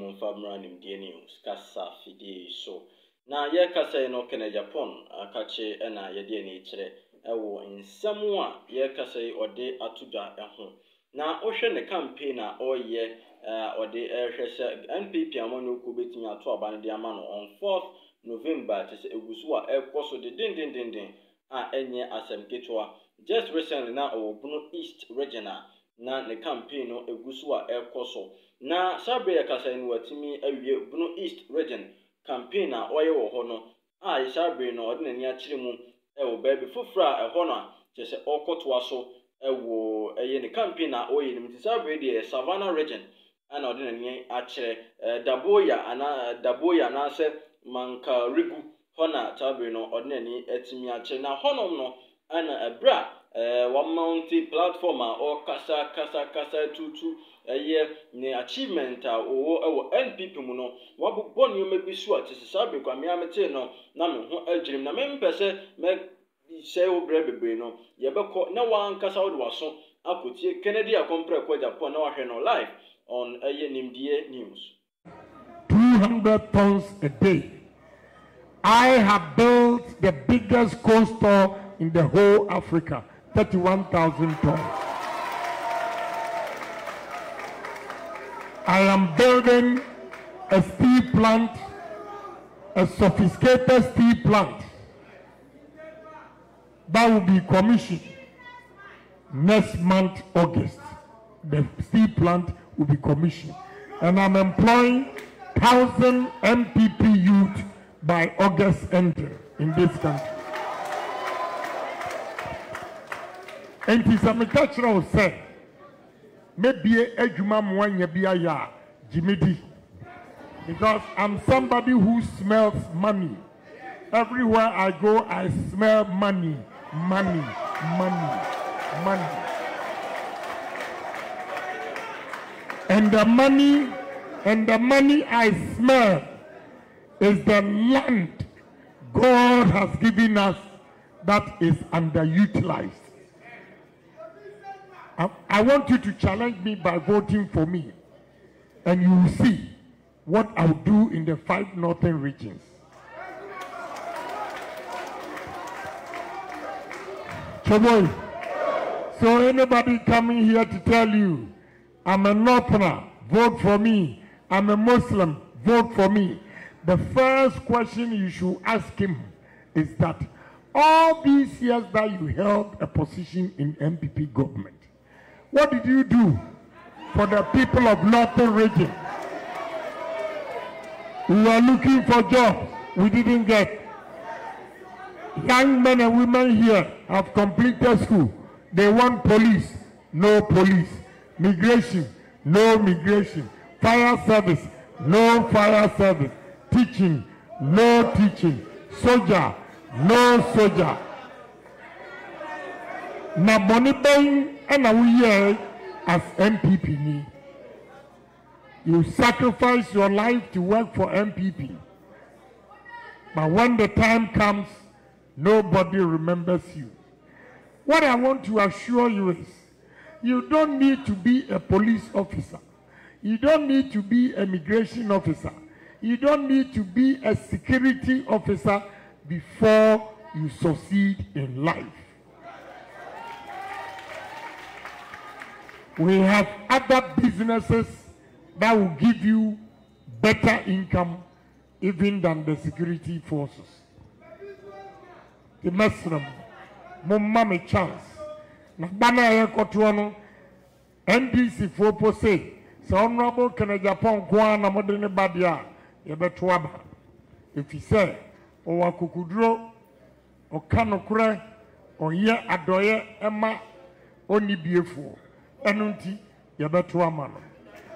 mo famra nim die news kasa fidie so na ye kasa no kene Japan akache na ye die ni kire ewo nsɛm a ye kasa ode atoda ho na ohwe ne campaign a oye ode hwese NPP amonyoku betimi ato aban de ama no on 4th November tese egusu a ekoso de dindindindin a enye asem ketwa just recently na Obuno East Regional na ne campaign no egusu a ekoso na sabe kasa ni watimi awie Obuno East Region campaign a oye wo ho no a isabe no ode nani akire mu ewo baby fufura eho no a tese okoto aso ewo eye ne campaign a oye ni mtisabe de Savannah Region ana ode nani akire Daboya na se manka rigu hona tabe no ode nani etimi akire na honom no ana ebra one mountain platform or kasa tutu ne achievement o NPP mu no wabobɔ ne ma bisu a tsesabe kwa me amete no na me ho agirim na me mpese me say obre bebe no ye bɛkɔ na wan kasa wo de waso akotie Kennedy akompre kwa Japan na wahwe no live on nimdie news. 200 tons a day. I have built the biggest coal store in the whole Africa, 31,000 tons. I am building a steel plant, a sophisticated steel plant that will be commissioned next month, August. The steel plant will be commissioned. And I'm employing 1,000 MPP youth by August end in this country. And it is a natural say, maybe a juma mwanya biya Jimidi, because I'm somebody who smells money. Everywhere I go, I smell money. And the money I smell is the land God has given us that is underutilized. I want you to challenge me by voting for me, and you will see what I'll do in the 5 northern regions. Choboy, so anybody coming here to tell you, I'm a northerner, vote for me. I'm a Muslim, vote for me. The first question you should ask him is that all these years that you held a position in MPP government, what did you do for the people of Northern Region? We were looking for jobs, we didn't get. Young men and women here have completed school. They want police, no police. Migration, no migration. Fire service, no fire service. Teaching, no teaching. Soldier, no soldier. Na money bang and we here as MPP need. You sacrifice your life to work for MPP. But when the time comes, nobody remembers you. What I want to assure you is, you don't need to be a police officer. You don't need to be a migration officer. You don't need to be a security officer before you succeed in life. We have other businesses that will give you better income even than the security forces. The Muslim, Mumma chance. Na bana ya kotuano NDC for say so honorable Kennedy Japan kwa na modern badia ya betuaba. If he say o wakukudro o kanokure o ye adoye ema oni biefo enunti ya betuama no.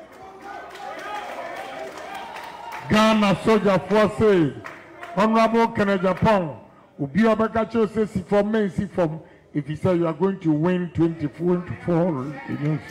Ghana soldier for say honorable Kennedy Japan ubi obeka chose si from men si from. If you say you are going to win 24 against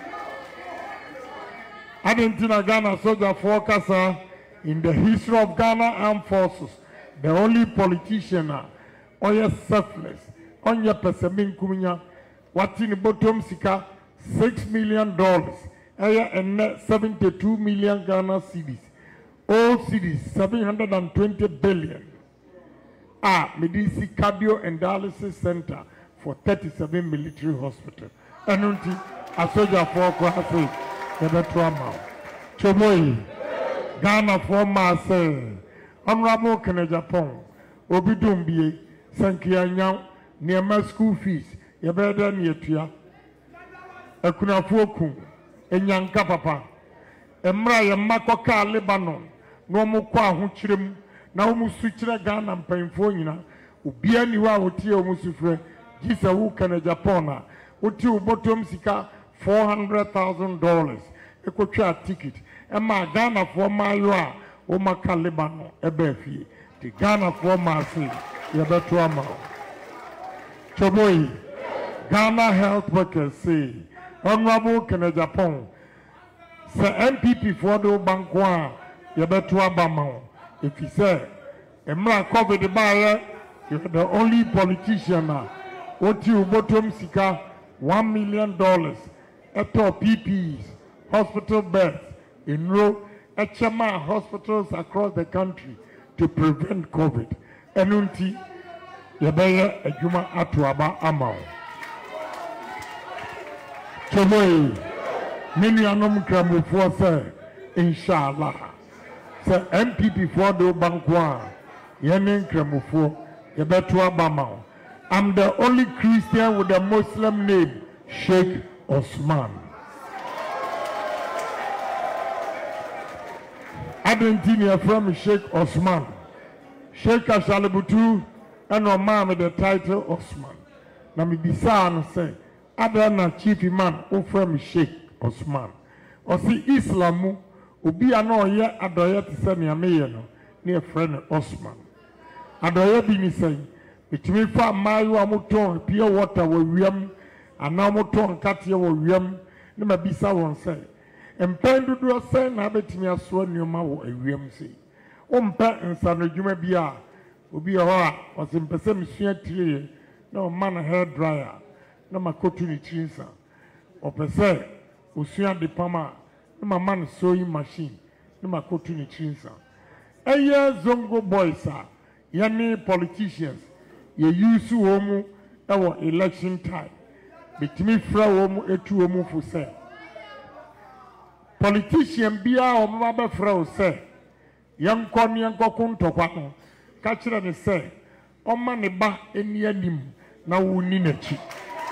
Argentina, Ghana soldier for Kasa in the history of Ghana Armed Forces, the only politician or your selfless, on your Pesamin Kumina, what in the bottom sika $6 million, and 72 million Ghana cedis. All cedis 720 billion. Medici Cardio and Dialysis Center for 37 military hospital. Anunti a soldier for Kwasi Ebetrama. Chomoy Ghana for Marseille. Honorable Kenneth Japan. Obidumbie Sankianya near my school fees. Yabeda Nietia. Ekunafuoku Enyanka Papa. Emra Yamakoka Lebanon. No more kwa huchrim. Na umu switchira Ghana mpanyimfo nyina ubia ni wa wotie umu sufre gisa wu kana Japona wotie ubotom sika $400,000 ekotwa ticket ema Ghana for mayo a o maka Lebanon ebe fie ti Ghana for masi ye beto ama choboy Ghana health workers say honorable kana Japan se MPP for do banko a ye beto abama. If he said, Emra COVID buyer, you're the only politician now. What you bottom sika $1 million at all PPEs, hospital beds, enroll HMA hospitals across the country to prevent COVID. Enunti, Yabaya Ejuma Atuaba Amao. Chomoy, many anum kramu for say, inshallah. Say MPP for the Bankwa, Yenin Kremufo, Yebetua Bamao. I'm the only Christian with a Muslim name, Sheikh Osman. Argentina from Sheikh Osman. Sheikh Ashalibutu and Omar with the title Osman. Nami Bisan say, Adana Chief Imam, who from Sheikh Osman. Or see Islamu. Obi ano ye adoye ti se ne ameye no ne friend Osman adoye bi ni say bitimi fa mayo amoton pure water wo wiam ana amoton katie wo wiam ne ma bisa won say empan dudu say na betimi aso nioma wo awiam say o mpa nsano dwuma bi a obi ho a o se mpese msua tie na o man hair dryer na makotu ni chinsa o pese osua de pama my man sewing machine, no my cotton in chinsa. A year zongo boys, sir, yummy politicians, ye use homo our election time. Between Frau etu homo for say. Politician bia or mother Frau say, young corny and cocon topano, catcher and say, O man a ba in yanim, now we need a cheap.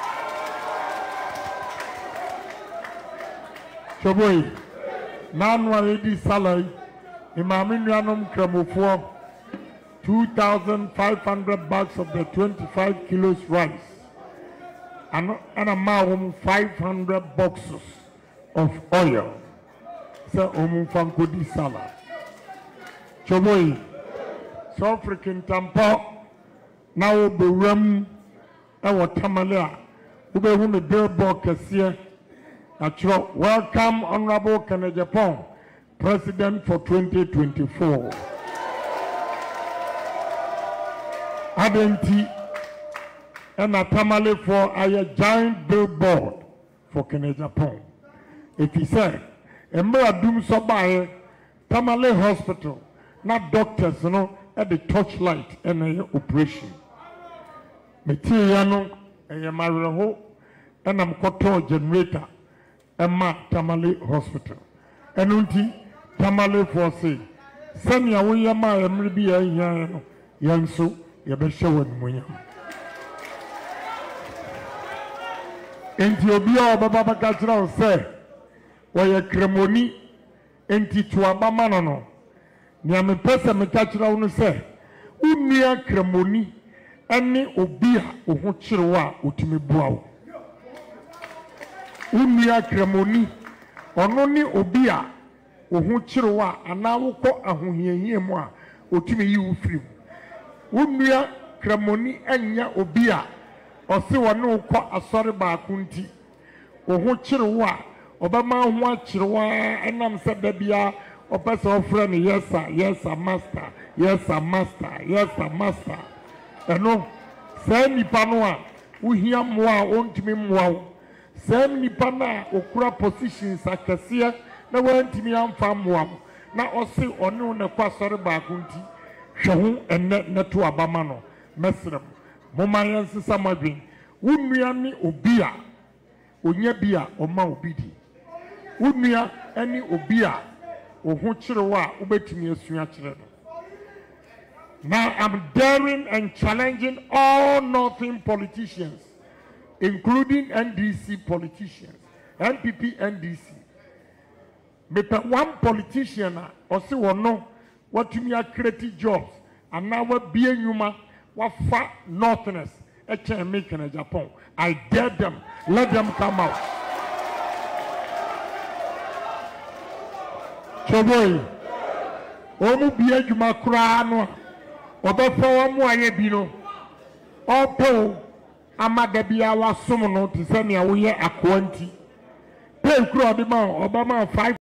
Choboy, non-already salary, Imaminuanum Kremufo, 2,500 bags of the 25 kilos rice, and a mahum 500 boxes of oil. Say Omufangudi salad. Choboy, so African Tampa, now be rum, our Tamalea, who be whom a billboard cashier. Welcome, Honorable Kenneth Japan, President for 2024. Adenti and a tamale for a giant billboard for Kenneth Japan. If he said, Emra Dum Sobaye, Tamale Hospital, not doctors, at the torchlight and an operation. Materiano, and a mariho, and I'm koto generator. Emma Tamale Hospital. Enunti Tamale for say, Sanya Williama Emribia Yansu, Yabeshawan Munyam. Entiobia Baba Katra say, Waya Cremoni, Enti Tuabamanano. Niame Pesa Mekatra say, Unia Cremoni, Any Obia Uhuchirwa Utimibuao. Unia Cremoni, Ononi Obia, Uhuchirwa, and now ko Ahuhiemwa, Utimi you free. Unia Cremoni, Enya Obia, or Siwano ko Asori Bakunti, Uhuchirwa, Obama Wachirwa, and I'm said Debia, or person friend, yes, sir, master, yes, sir, master, yes, sir, master. And no, say Nipanoa, we hear more, won't me more. Same nipa na okura positions akɛseɛ na wantimi amfa mmoa mo na ɔse ɔne wo na kwa sɔre baako nti hwɛ ho ɛnɛ na to abama no mɛsrɛ mo moma yɛnsesa madwen wo nua ne obi a onya bi a ɔma obi di wo nua ne obi a wo ho kyerɛ wo a wobɛtumi asua kyerɛ no. Now I'm daring and challenging all northern politicians, including NDC politicians, NPP, NDC. But one politician or see or no, what to me are creative jobs, and now what be a human, what fat northerners, a can make in Japan. I dare them, let them come out. So boy, omu be a human crown. Obefa mu aye bi no opo amada bia wasom no te se ne wo ye akwanti pe kuro de ma obama 5